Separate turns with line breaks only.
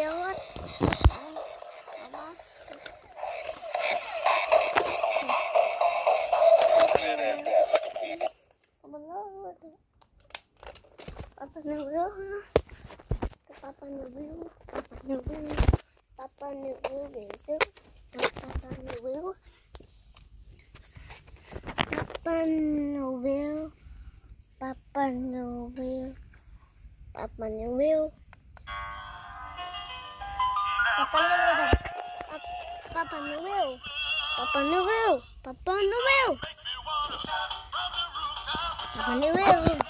lewat. Papa Noel. Papa Noel. Papa Noel. Papa Noel itu. Papa Noel. Papa Noel. Papa Noel. Papa Noel. Papa Noel. Papa Noel. Papa Noel. Papa Noel. Papa Noel.